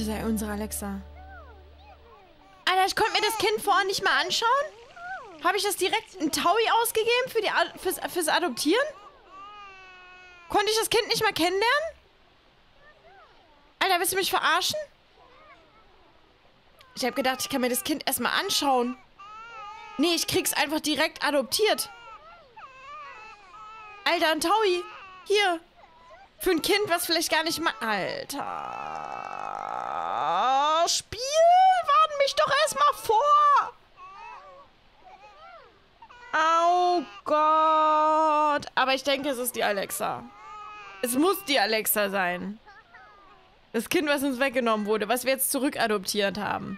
bitte sei unsere Alexa. Alter, ich konnte mir das Kind vorher nicht mal anschauen. Habe ich das direkt in Taui ausgegeben fürs Adoptieren? Konnte ich das Kind nicht mal kennenlernen? Alter, willst du mich verarschen? Ich habe gedacht, ich kann mir das Kind erstmal anschauen. Nee, ich krieg's einfach direkt adoptiert. Alter, ein Taui. Hier. Für ein Kind, was vielleicht gar nicht mal... Alter. Spiel, warn mich doch erstmal vor. Oh Gott. Aber ich denke, es ist die Alexa. Es muss die Alexa sein. Das Kind, was uns weggenommen wurde, was wir jetzt zurückadoptiert haben.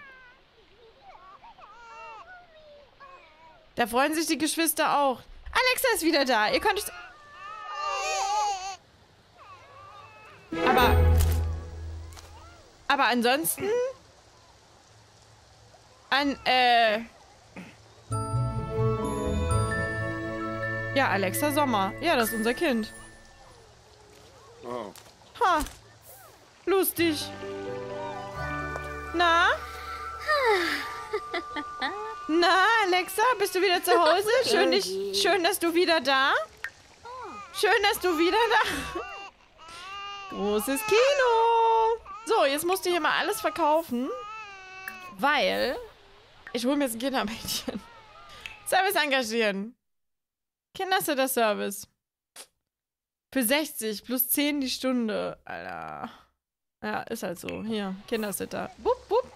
Da freuen sich die Geschwister auch. Alexa ist wieder da. Ihr könnt... Aber ansonsten... Ja, Alexa Sommer. Ja, das ist unser Kind. Oh. Ha. Lustig. Na? Na, Alexa, bist du wieder zu Hause? Schön, dass du wieder da. Schön, dass du wieder da. Großes Kino. So, jetzt musst du hier mal alles verkaufen. Weil... Ich hole mir jetzt ein Kindermädchen. Service engagieren. Kindersitter-Service. Für 60 plus 10 die Stunde. Alter. Ja, ist halt so. Hier, Kindersitter. Wupp, wupp.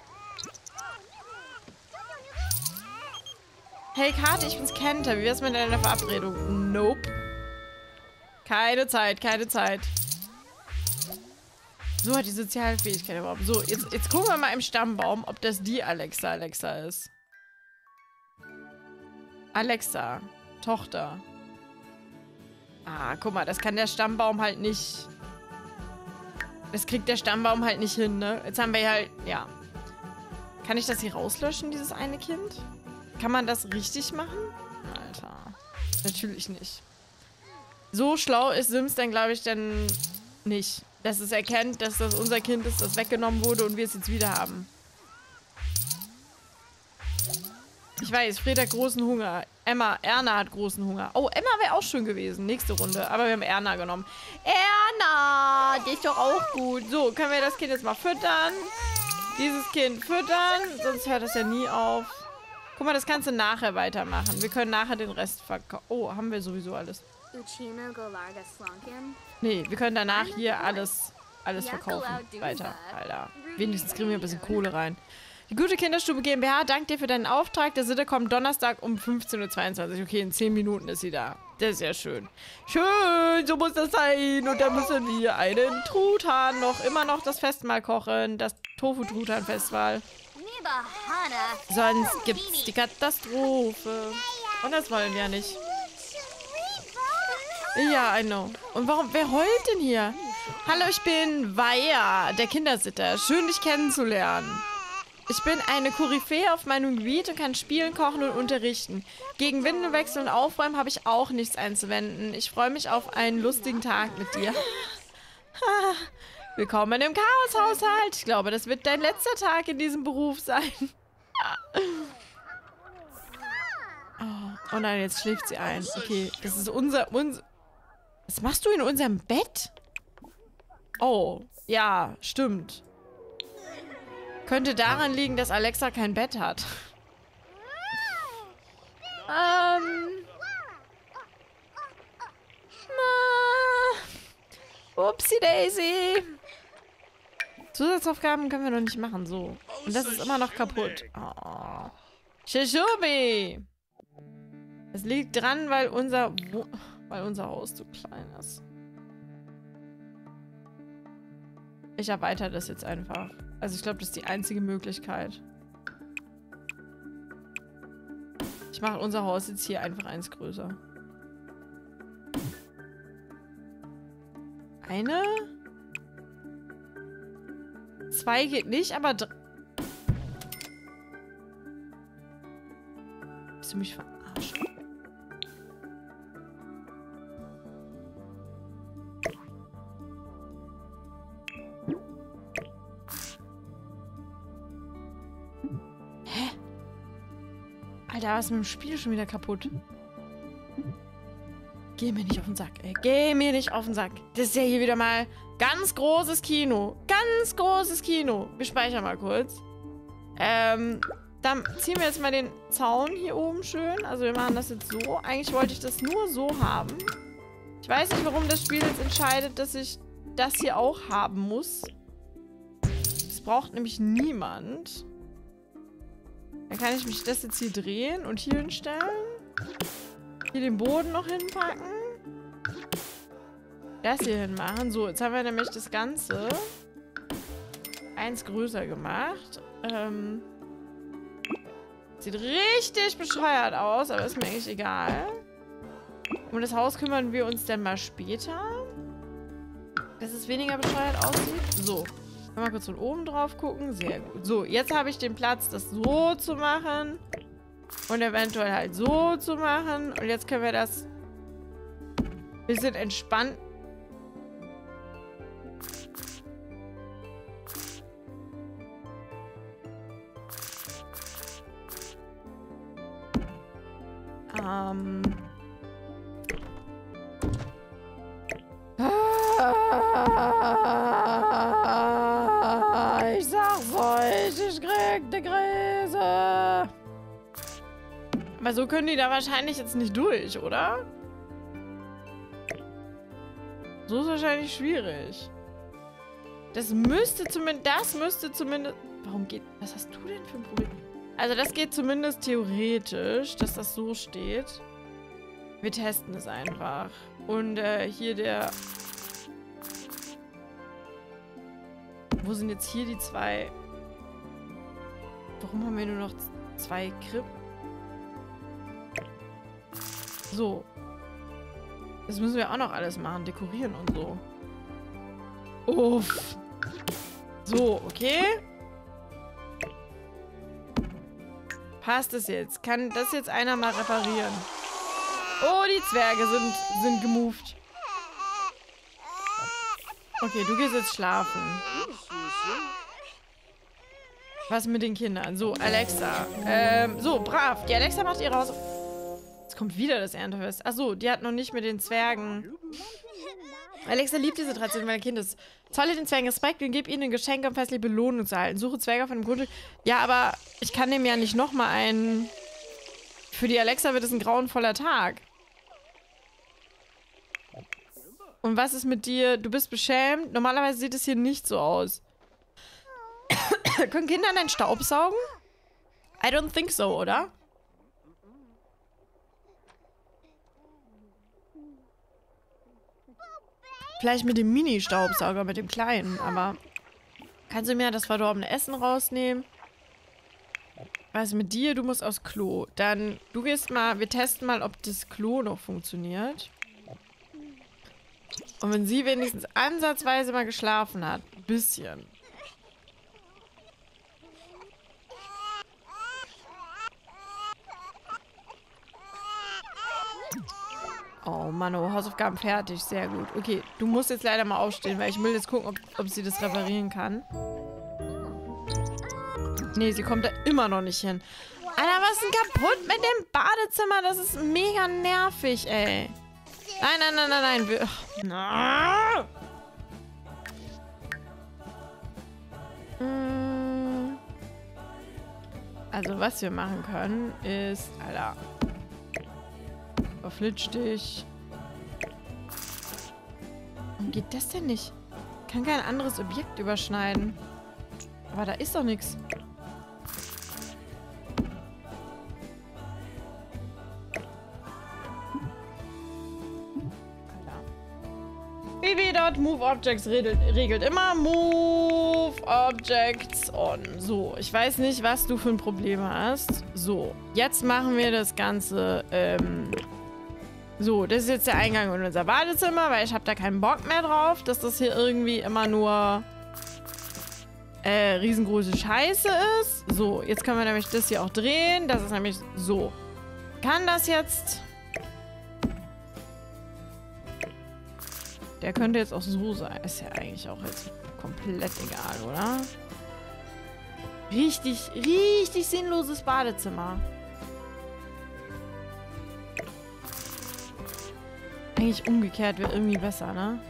Hey, Karte, ich bin's Kenta. Wie wär's mit deiner Verabredung? Nope. Keine Zeit, keine Zeit. So hat die Sozialfähigkeit überhaupt. So, jetzt gucken wir mal im Stammbaum, ob das die Alexa ist. Alexa. Tochter. Ah, guck mal, das kann der Stammbaum halt nicht. Das kriegt der Stammbaum halt nicht hin, ne? Jetzt haben wir hier halt, ja. Kann ich das hier rauslöschen, dieses eine Kind? Kann man das richtig machen? Alter. Natürlich nicht. So schlau ist Sims dann, glaube ich, dann nicht. Dass es erkennt, dass das unser Kind ist, das weggenommen wurde und wir es jetzt wieder haben. Ich weiß, Fred hat großen Hunger. Erna hat großen Hunger. Oh, Emma wäre auch schön gewesen. Nächste Runde. Aber wir haben Erna genommen. Erna! Die ist doch auch gut. So, können wir das Kind jetzt mal füttern? Dieses Kind füttern. Sonst hört das ja nie auf. Guck mal, das kannst du nachher weitermachen. Wir können nachher den Rest verkaufen. Oh, haben wir sowieso alles. Nee, wir können danach hier alles verkaufen. Weiter, Alter. Wenigstens kriegen wir ein bisschen Kohle rein. Die gute Kinderstube GmbH dankt dir für deinen Auftrag. Der Sitter kommt Donnerstag um 15:22 Uhr. Okay, in 10 Minuten ist sie da. Das ist ja schön. Schön, so muss das sein. Und dann müssen wir einen Truthahn immer noch das Festmahl kochen. Das Tofu-Truthahn-Festival. Sonst gibt's die Katastrophe. Und das wollen wir ja nicht. Ja, I know. Und wer heult denn hier? Hallo, ich bin Vaya, der Kindersitter. Schön, dich kennenzulernen. Ich bin eine Koryphäe auf meinem Gebiet und kann spielen, kochen und unterrichten. Gegen Windelwechsel und Aufräumen habe ich auch nichts einzuwenden. Ich freue mich auf einen lustigen Tag mit dir. Willkommen im Chaos-Haushalt. Ich glaube, das wird dein letzter Tag in diesem Beruf sein. Oh nein, jetzt schläft sie ein. Okay, das ist unser... Was machst du in unserem Bett? Oh, ja, stimmt. Könnte daran liegen, dass Alexa kein Bett hat. Upsi Daisy. Zusatzaufgaben können wir noch nicht machen, so. Und das ist immer noch kaputt. Oh. Shishubi. Es liegt dran, weil unser Haus zu klein ist. Ich erweitere das jetzt einfach. Also ich glaube, das ist die einzige Möglichkeit. Ich mache unser Haus jetzt hier einfach eins größer. Eine? 2 geht nicht, aber... Willst du mich verarschen? Alter, was ist mit dem Spiel schon wieder kaputt? Geh mir nicht auf den Sack, ey. Geh mir nicht auf den Sack. Das ist ja hier wieder mal ganz großes Kino. Ganz großes Kino. Wir speichern mal kurz. Dann ziehen wir jetzt mal den Zaun hier oben schön. Also wir machen das jetzt so. Eigentlich wollte ich das nur so haben. Ich weiß nicht, warum das Spiel jetzt entscheidet, dass ich das hier auch haben muss. Das braucht nämlich niemand. Dann kann ich mich das jetzt hier drehen und hier hinstellen. Hier den Boden noch hinpacken. Das hier hinmachen. So, jetzt haben wir nämlich das Ganze eins größer gemacht. Sieht richtig bescheuert aus, aber ist mir eigentlich egal. Um das Haus kümmern wir uns dann mal später. Dass es weniger bescheuert aussieht. So. Mal kurz von oben drauf gucken. Sehr gut. So, jetzt habe ich den Platz, das so zu machen. Und eventuell halt so zu machen. Und jetzt können wir das ein bisschen entspannt. Ich sag's euch, ich krieg die Krise. Aber so können die da wahrscheinlich jetzt nicht durch, oder? So ist wahrscheinlich schwierig. Das müsste zumindest... Warum geht... Was hast du denn für ein Problem? Also das geht zumindest theoretisch, dass das so steht. Wir testen es einfach. Und hier der... Wo sind jetzt hier die zwei... Warum haben wir nur noch zwei Krippen? So. Das müssen wir auch noch alles machen. Dekorieren und so. Uff. So, okay. Passt es jetzt? Kann das jetzt einer mal reparieren? Oh, die Zwerge sind gemoved. Okay, du gehst jetzt schlafen. Was mit den Kindern? So, Alexa. So, brav. Die Alexa macht ihre Haus... Jetzt kommt wieder das Erntefest. Achso, die hat noch nicht mit den Zwergen... Alexa liebt diese Tradition, weil ein Kind ist. Zolle den Zwergen Respekt und gib ihnen ein Geschenk, um festliche Belohnung zu erhalten. Suche Zwerge auf einem Grundstück. Ja, aber ich kann dem ja nicht nochmal einen... Für die Alexa wird es ein grauenvoller Tag. Und was ist mit dir? Du bist beschämt. Normalerweise sieht es hier nicht so aus. Können Kinder deinen Staub saugen? I don't think so, oder? Vielleicht mit dem Mini-Staubsauger, mit dem kleinen, aber... Kannst du mir das verdorbene Essen rausnehmen? Was ist mit dir? Du musst aufs Klo. Dann, du gehst mal... Wir testen mal, ob das Klo noch funktioniert. Und wenn sie wenigstens ansatzweise mal geschlafen hat. Ein bisschen. Oh Mann, oh, Hausaufgaben fertig. Sehr gut. Okay, du musst jetzt leider mal aufstehen, weil ich will jetzt gucken, ob sie das reparieren kann. Nee, sie kommt da immer noch nicht hin. Alter, was ist denn kaputt mit dem Badezimmer? Das ist mega nervig, ey. Nein, nein, nein, nein, nein. Also, was wir machen können, ist... Alter. Verflitsch dich. Warum geht das denn nicht? Ich kann kein anderes Objekt überschneiden. Aber da ist doch nichts. Move Objects regelt immer Move Objects on. So, ich weiß nicht, was du für ein Problem hast. So, jetzt machen wir das Ganze, so, das ist jetzt der Eingang in unser Badezimmer, weil ich habe da keinen Bock mehr drauf, dass das hier irgendwie immer nur riesengroße Scheiße ist. So, jetzt können wir nämlich das hier auch drehen. Das ist nämlich so. Kann das jetzt... Der könnte jetzt auch so sein. Ist ja eigentlich auch jetzt komplett egal, oder? Richtig, richtig sinnloses Badezimmer. Eigentlich umgekehrt wäre irgendwie besser, ne?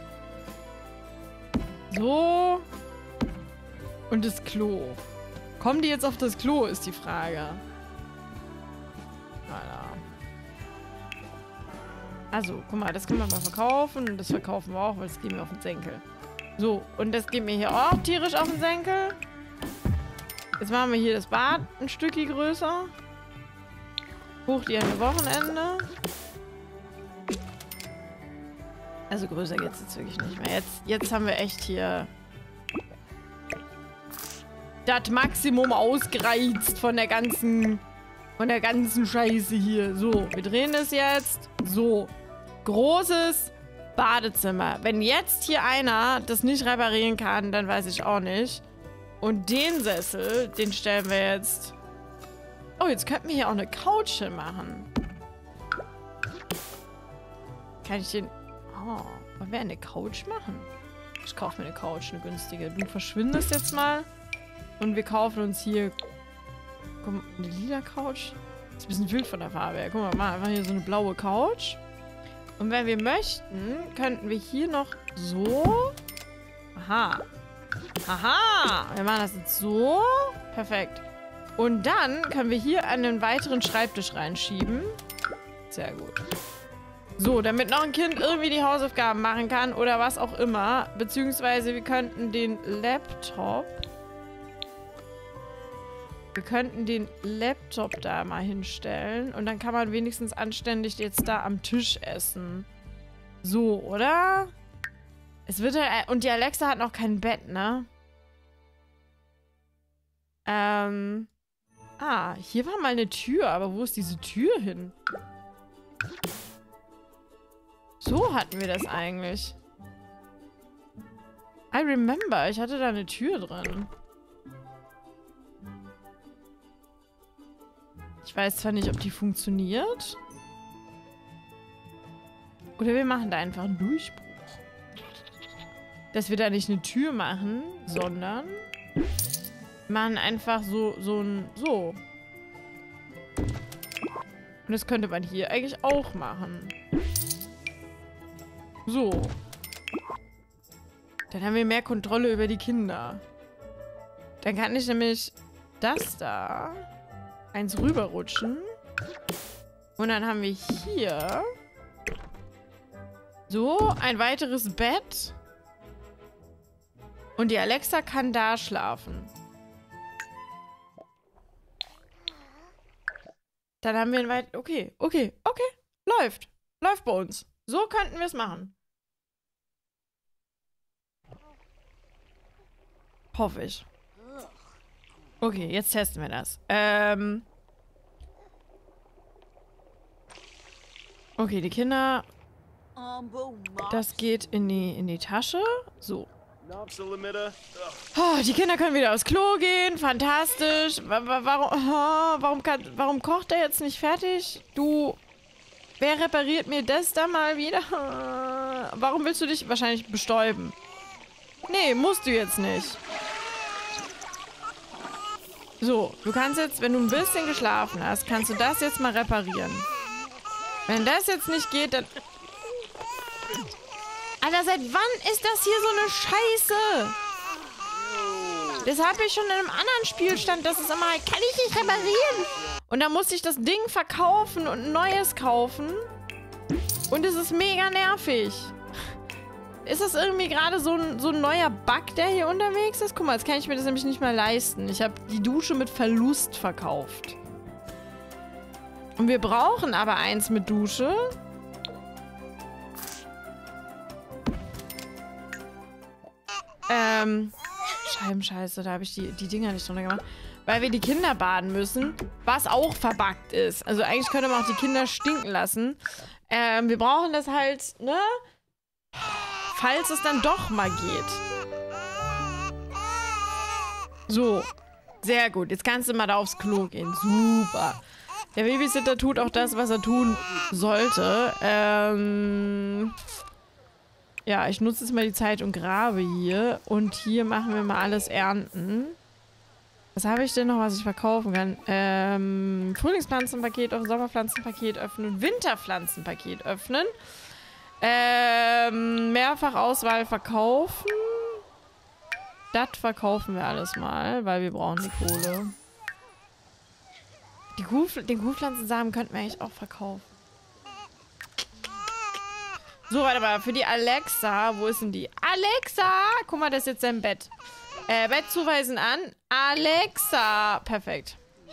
So. Und das Klo. Kommen die jetzt auf das Klo, ist die Frage. Alter. Also, guck mal, das können wir mal verkaufen. Und das verkaufen wir auch, weil das geht mir auf den Senkel. So, und das geht mir hier auch tierisch auf den Senkel. Jetzt machen wir hier das Bad ein Stückchen größer. Hoch die an Wochenende. Also größer geht's jetzt wirklich nicht mehr. Jetzt haben wir echt hier das Maximum ausgereizt von der ganzen Scheiße hier. So, wir drehen das jetzt. So, großes Badezimmer. Wenn jetzt hier einer das nicht reparieren kann, dann weiß ich auch nicht. Und den Sessel, den stellen wir jetzt... Oh, jetzt könnten wir hier auch eine Couch hinmachen. Kann ich den... Oh, wollen wir eine Couch machen? Ich kaufe mir eine Couch, eine günstige. Du verschwindest jetzt mal. Und wir kaufen uns hier... Guck mal, eine lila Couch. Ist ein bisschen wild von der Farbe her. Guck mal, mal einfach hier so eine blaue Couch. Und wenn wir möchten, könnten wir hier noch so... Aha. Aha! Wir machen das jetzt so. Perfekt. Und dann können wir hier einen weiteren Schreibtisch reinschieben. Sehr gut. So, damit noch ein Kind irgendwie die Hausaufgaben machen kann oder was auch immer. Beziehungsweise wir könnten den Laptop... Wir könnten den Laptop da mal hinstellen. Und dann kann man wenigstens anständig jetzt da am Tisch essen. So, oder? Es wird ja... Und die Alexa hat noch kein Bett, ne? Ah, hier war mal eine Tür. Aber wo ist diese Tür hin? So hatten wir das eigentlich. I remember. Ich hatte da eine Tür drin. Ich weiß zwar nicht, ob die funktioniert. Oder wir machen da einfach einen Durchbruch. Dass wir da nicht eine Tür machen, sondern machen einfach so. Und das könnte man hier eigentlich auch machen. So. Dann haben wir mehr Kontrolle über die Kinder. Dann kann ich nämlich das da eins rüberrutschen. Und dann haben wir hier so ein weiteres Bett. Und die Alexa kann da schlafen. Dann haben wir ein weit... Okay. Läuft. Läuft bei uns. So könnten wir es machen. Hoffe ich. Okay, jetzt testen wir das. Okay, die Kinder... Das geht in die Tasche. So. Oh, die Kinder können wieder aufs Klo gehen. Fantastisch. Warum kocht er jetzt nicht fertig? Du... Wer repariert mir das da mal wieder? Warum willst du dich wahrscheinlich bestäuben? Nee, musst du jetzt nicht. So, du kannst jetzt, wenn du ein bisschen geschlafen hast, kannst du das jetzt mal reparieren. Wenn das jetzt nicht geht, dann... Alter, seit wann ist das hier so eine Scheiße? Das habe ich schon in einem anderen Spielstand. Das ist immer, kann ich nicht reparieren? Und dann musste ich das Ding verkaufen und ein neues kaufen. Und es ist mega nervig. Ist das irgendwie gerade so ein neuer Bug, der hier unterwegs ist? Guck mal, jetzt kann ich mir das nämlich nicht mehr leisten. Ich habe die Dusche mit Verlust verkauft. Und wir brauchen aber eins mit Dusche. Scheibenscheiße, da habe ich die Dinger nicht drunter gemacht. Weil wir die Kinder baden müssen, was auch verbuggt ist. Also eigentlich könnte man auch die Kinder stinken lassen. Wir brauchen das halt, ne? Falls es dann doch mal geht. So. Sehr gut. Jetzt kannst du mal da aufs Klo gehen. Super. Der Babysitter tut auch das, was er tun sollte. Ja, ich nutze jetzt mal die Zeit und grabe hier. Und hier machen wir mal alles ernten. Was habe ich denn noch, was ich verkaufen kann? Frühlingspflanzenpaket öffnen, Sommerpflanzenpaket öffnen, Winterpflanzenpaket öffnen. Mehrfachauswahl verkaufen. Das verkaufen wir alles mal, weil wir brauchen die Kohle. Den Kuhpflanzensamen könnten wir eigentlich auch verkaufen. So, warte mal. Für die Alexa. Wo ist denn die? Alexa! Guck mal, das ist jetzt sein Bett. Bett zuweisen an. Alexa! Perfekt.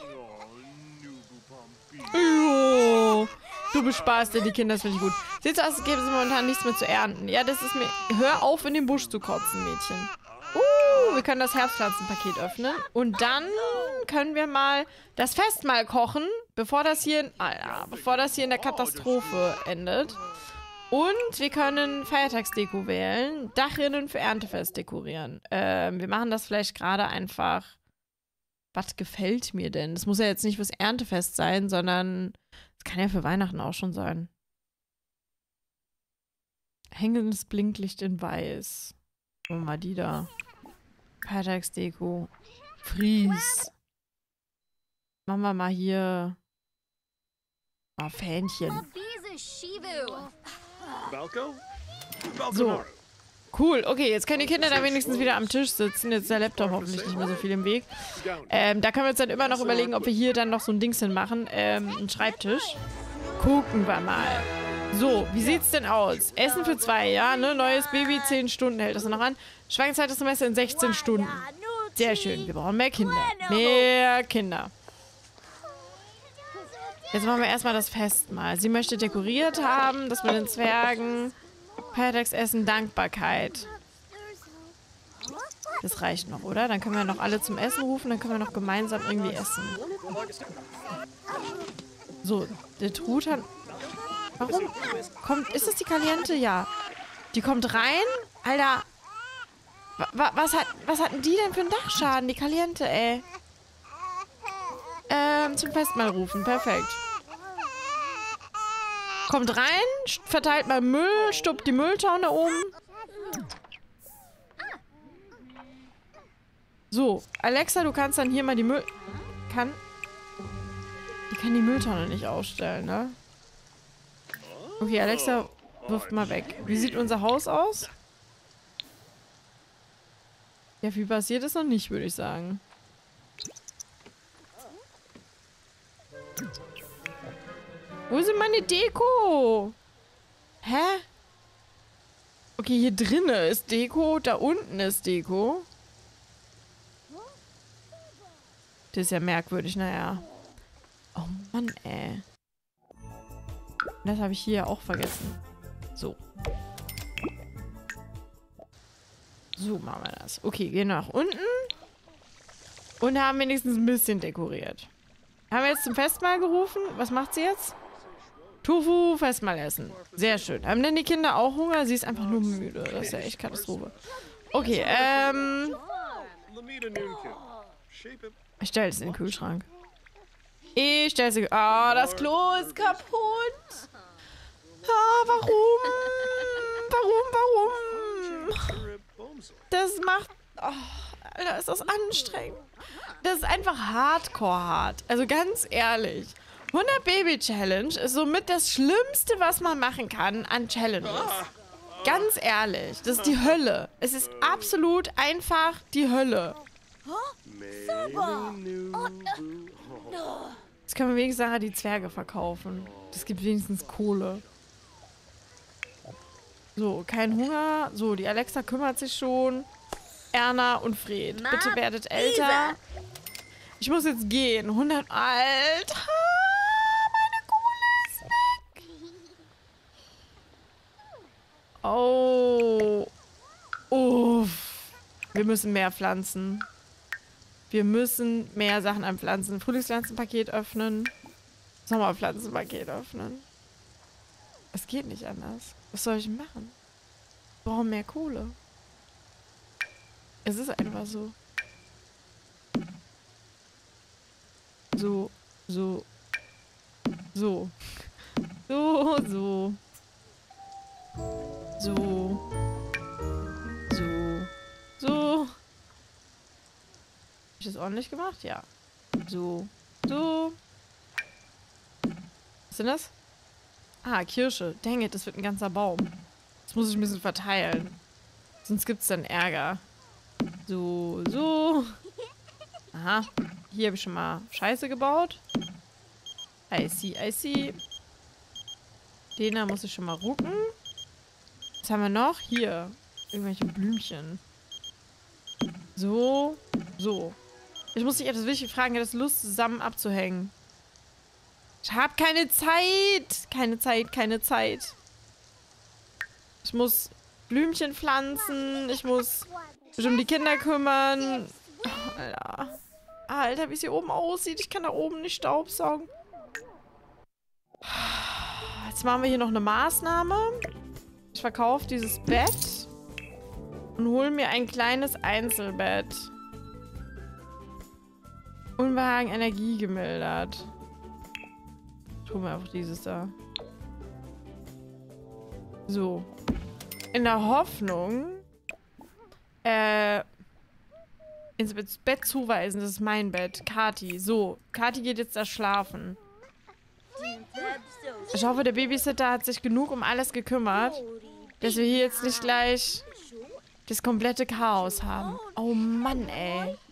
Jo. Du bespaßt ja die Kinder, das finde ich gut. Sieht so aus, als gäbe es momentan nichts mehr zu ernten. Ja, das ist mir... Hör auf, in den Busch zu kotzen, Mädchen. Wir können das Herbstpflanzenpaket öffnen. Und dann können wir mal das Festmahl kochen, bevor das hier in der Katastrophe endet. Und wir können Feiertagsdeko wählen. Dachrinnen für Erntefest dekorieren. Wir machen das vielleicht gerade einfach... Was gefällt mir denn? Das muss ja jetzt nicht fürs Erntefest sein, sondern es kann ja für Weihnachten auch schon sein. Hängendes Blinklicht in Weiß. Gucken wir mal die da. Feiertagsdeko. Fries. Machen wir mal hier. Oh, Fähnchen. So. Cool, okay, jetzt können die Kinder da wenigstens wieder am Tisch sitzen. Jetzt ist der Laptop hoffentlich nicht mehr so viel im Weg. Da können wir uns dann immer noch überlegen, ob wir hier dann noch so ein Dings hinmachen. Einen Schreibtisch. Gucken wir mal. So, wie sieht's denn aus? Essen für 2, ja, ne? Neues Baby, 10 Stunden hält das noch an. Schwangerschaft des Semester in 16 Stunden. Sehr schön, wir brauchen mehr Kinder. Mehr Kinder. Jetzt machen wir erstmal das Festmahl. Sie möchte dekoriert haben, das mit den Zwergen. Feiertagsessen, Dankbarkeit. Das reicht noch, oder? Dann können wir noch alle zum Essen rufen, dann können wir noch gemeinsam irgendwie essen. So, der Truthahn... Warum? Ist das die Caliente? Ja. Die kommt rein? Alter. Was hatten die denn für einen Dachschaden? Die Caliente, ey. Zum Festmahl rufen. Perfekt. Kommt rein, verteilt mal Müll, stuppt die Mülltonne um. So, Alexa, du kannst dann hier mal die Die kann die Mülltonne nicht ausstellen, ne? Okay, Alexa wirft mal weg. Wie sieht unser Haus aus? Ja, viel passiert ist noch nicht, würde ich sagen. Wo ist denn meine Deko? Hä? Okay, hier drinnen ist Deko, da unten ist Deko. Das ist ja merkwürdig, naja. Oh Mann, ey. Das habe ich hier auch vergessen. So. So machen wir das. Okay, gehen nach unten. Und haben wenigstens ein bisschen dekoriert. Haben wir jetzt zum Festmahl gerufen? Was macht sie jetzt? Tofu, Festmahl essen. Sehr schön. Haben denn die Kinder auch Hunger? Sie ist einfach nur müde. Das ist ja echt Katastrophe. Okay, ich stelle es in den Kühlschrank. Ich stelle es in den Kühlschrank. Oh, das Klo ist kaputt. Oh, warum? Warum? Das macht... Oh, Alter, ist das anstrengend. Das ist einfach hardcore hart. Also ganz ehrlich. 100 Baby Challenge ist somit das Schlimmste, was man machen kann an Challenges. Ganz ehrlich. Das ist die Hölle. Es ist absolut einfach die Hölle. Jetzt können wir wenigstens nachher die Zwerge verkaufen. Das gibt wenigstens Kohle. So, kein Hunger. So, die Alexa kümmert sich schon. Erna und Fred, bitte werdet älter. Ich muss jetzt gehen. 100... Alter! Meine Kohle ist weg! Oh. Uff. Wir müssen mehr pflanzen. Wir müssen mehr Sachen anpflanzen. Frühlingspflanzenpaket öffnen. Sommerpflanzenpaket öffnen. Es geht nicht anders. Was soll ich machen? Wir brauchen mehr Kohle. Es ist einfach so. So. So. So. So. So. So. So. So. Hab ich das ordentlich gemacht? Ja. So. So. Was ist denn das? Ah, Kirsche. Dang it, das wird ein ganzer Baum. Das muss ich ein bisschen verteilen. Sonst gibt es dann Ärger. So, so. Aha. Hier habe ich schon mal Scheiße gebaut. I see, I see. Den da muss ich schon mal rucken. Was haben wir noch? Hier. Irgendwelche Blümchen. So. So. Ich muss dich etwas wichtig fragen, hat das Lust, zusammen abzuhängen? Ich habe keine Zeit. Keine Zeit, keine Zeit. Ich muss Blümchen pflanzen. Ich muss mich um die Kinder kümmern. Oh, Alter. Alter, wie es hier oben aussieht. Ich kann da oben nicht staubsaugen. Jetzt machen wir hier noch eine Maßnahme. Ich verkaufe dieses Bett und hole mir ein kleines Einzelbett. Unbehagen Energie gemildert. Tun wir einfach dieses da. So. In der Hoffnung, ins Bett zuweisen. Das ist mein Bett. Kati. So. Kati geht jetzt da schlafen. Ich hoffe, der Babysitter hat sich genug um alles gekümmert, dass wir hier jetzt nicht gleich das komplette Chaos haben. Oh Mann, ey.